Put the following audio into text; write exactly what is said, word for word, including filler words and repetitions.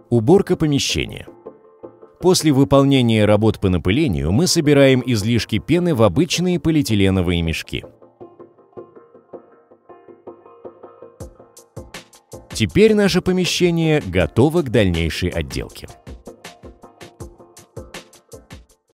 Уборка помещения. После выполнения работ по напылению мы собираем излишки пены в обычные полиэтиленовые мешки. Теперь наше помещение готово к дальнейшей отделке.